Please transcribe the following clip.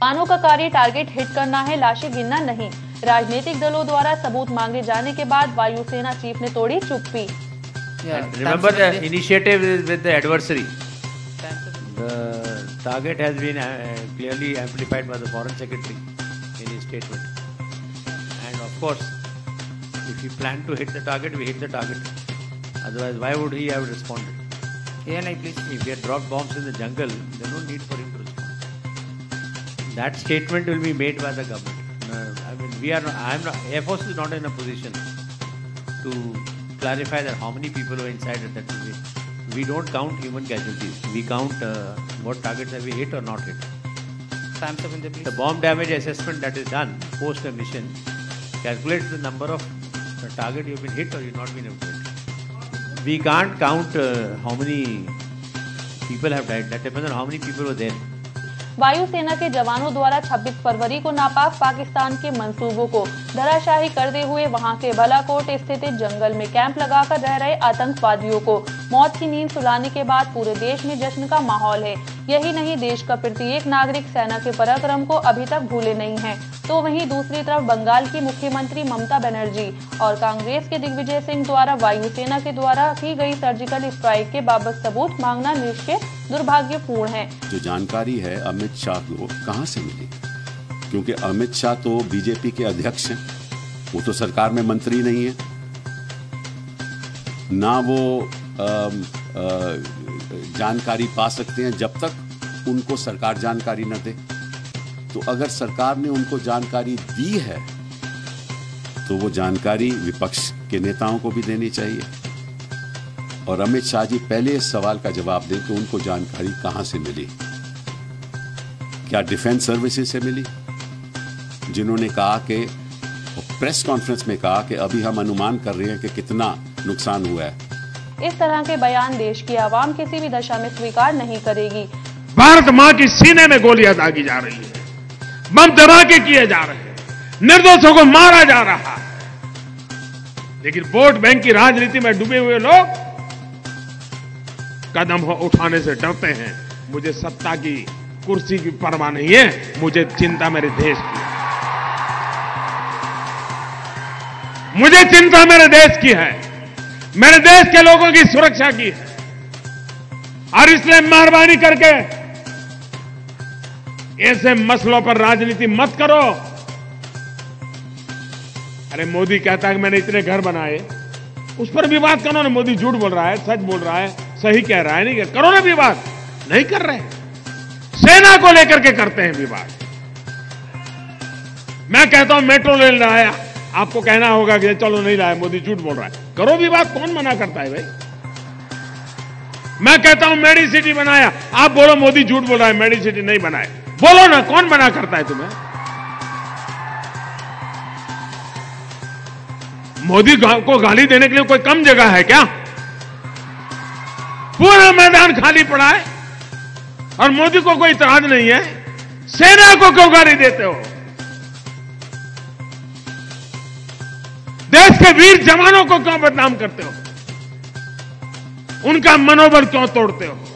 जवानों का कार्य टारगेट हिट करना है, लाशें गिनना नहीं। राजनीतिक दलों द्वारा सबूत मांगे जाने के बाद वायुसेना चीफ ने तोड़ी चुप्पी। Remember the initiative is with the adversary. The target has been clearly amplified by the Foreign Secretary in his statement. And of course, if we plan to hit the target, we hit the target. Otherwise, why would he have responded? Please. If he had dropped bombs in the jungle, there's no need for him to respond. That statement will be made by the government. I mean, Air Force is not in a position to clarify that how many people were inside at that time. We don't count human casualties. We count what targets have we hit or not hit. The bomb damage assessment that is done post a mission calculates the number of target you've been hit or you've not been able to hit. We can't count how many people have died. That depends on how many people were there. वायुसेना के जवानों द्वारा 26 फरवरी को नापाक पाकिस्तान के मंसूबों को धराशाही करते हुए वहां के बालाकोट स्थित जंगल में कैंप लगाकर रह रहे आतंकवादियों को मौत की नींद सुलाने के बाद पूरे देश में जश्न का माहौल है। यही नहीं, देश का प्रत्येक नागरिक सेना के पराक्रम को अभी तक भूले नहीं है। तो वहीं दूसरी तरफ बंगाल की मुख्यमंत्री ममता बनर्जी और कांग्रेस के दिग्विजय सिंह द्वारा वायुसेना के द्वारा की गई सर्जिकल स्ट्राइक के बाबत सबूत मांगना निश्चय दुर्भाग्यपूर्ण है। जो जानकारी है अमित शाह को कहां से मिली? क्योंकि अमित शाह तो बीजेपी के अध्यक्ष हैं, वो तो सरकार में मंत्री नहीं है, ना वो जानकारी पा सकते हैं जब तक उनको सरकार जानकारी न दे। तो अगर सरकार ने उनको जानकारी दी है तो वो जानकारी विपक्ष के नेताओं को भी देनी चाहिए। और अमित शाह जी पहले इस सवाल का जवाब दें कि उनको जानकारी कहां से मिली। क्या डिफेंस सर्विसेज से मिली, जिन्होंने कहा कि प्रेस कॉन्फ्रेंस में कहा कि अभी हम अनुमान कर रहे हैं कि कितना नुकसान हुआ है। इस तरह के बयान देश की आवाम किसी भी दशा में स्वीकार नहीं करेगी। भारत मां की सीने में गोलियां दागी जा रही है, बम धमाके किए जा रहे हैं, निर्दोषों को मारा जा रहा है, लेकिन वोट बैंक की राजनीति में डूबे हुए लोग कदम उठाने से डरते हैं। मुझे सत्ता की कुर्सी की परवाह नहीं है, मुझे चिंता मेरे देश की, मुझे चिंता मेरे देश की है, मेरे देश के लोगों की सुरक्षा की है। और इसलिए मेहरबानी करके ऐसे मसलों पर राजनीति मत करो। अरे मोदी कहता है कि मैंने इतने घर बनाए, उस पर विवाद करो ना। मोदी झूठ बोल रहा है, सच बोल रहा है, सही कह रहा है, नहीं करो ना विवाद। नहीं कर रहे, सेना को लेकर के करते हैं विवाद। मैं कहता हूं मेट्रो रेल लाया, आपको कहना होगा कि चलो नहीं लाया, मोदी झूठ बोल रहा है। करो विवाद, कौन मना करता है भाई? मैं कहता हूं मेडी सिटी बनाया, आप बोलो मोदी झूठ बोल रहा है, मेडी सिटी नहीं बनाए। बोलो ना, कौन मना करता है तुम्हें? मोदी को गाली देने के लिए कोई कम जगह है क्या? पूरा मैदान खाली पड़ा है और मोदी को कोई इतराज नहीं है। सेना को क्यों गाली देते हो? देश के वीर जवानों को क्यों बदनाम करते हो? उनका मनोबल क्यों तोड़ते हो?